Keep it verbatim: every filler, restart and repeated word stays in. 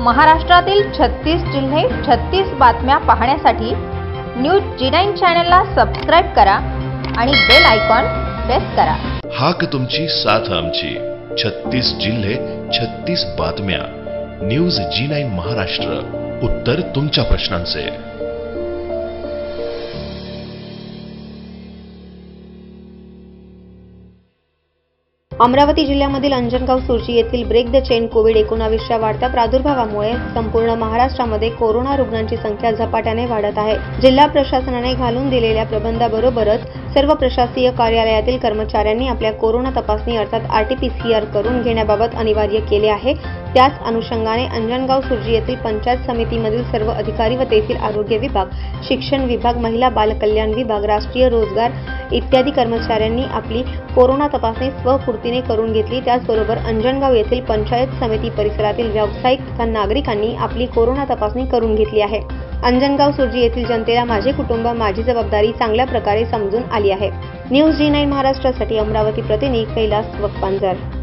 महाराष्ट्रातील छत्तीस जिल्हे छत्तीस बातम्या पाहण्यासाठी न्यूज जी नाईन चॅनलला सबस्क्राइब करा आणि बेल आयकॉन प्रेस करा। हाक तुमची साथ आमची, छत्तीस जिल्हे छत्तीस बातम्या। न्यूज जी नाईन महाराष्ट्र, उत्तर तुमच्या प्रश्नांचे। अमरावती जिल्ह्यामधील अंजनगाव सुर्जी येथील ब्रेक द चेन कोविड एकोणीसच्या वाढत्या प्रादुर्भावामुळे संपूर्ण महाराष्ट्रामध्ये कोरोना रुग्णांची संख्या झपाट्याने वाढत आहे। जिल्हा प्रशासनाने घालून दिलेल्या प्रबंधाबरोबरच सर्व प्रशासकीय कार्यालयातील कर्मचाऱ्यांनी आपल्या कोरोना तपासणी अर्थात R T P C R करून घेण्याबाबत अनिवार्य केले आहे। त्याच अनुषंगाने अंजनगाव सुर्जी येथील पंचायत समितीमधील सर्व अधिकारी व तेथील आरोग्य विभाग, शिक्षण विभाग, महिला बाल कल्याण विभाग, राष्ट्रीय रोजगार इत्यादी कर्मचाऱ्यांनी आपली कोरोना तपासणी स्वखुर्तीने करून घेतली। त्याचबरोबर अंजनगाव येथील पंचायत समिती परिसरातील व्यावसायिक तथा नागरिकांनी आपली कोरोना तपासणी करून घेतली आहे। अंजनगाव सुर्जी येथील जनतेला माझे कुटुंब माझी जबाबदारी चांगल्या प्रकारे समजून आली आहे। न्यूज जी नाईन महाराष्ट्रासाठी अमरावती प्रतिनिधी कैलास वकपांजर।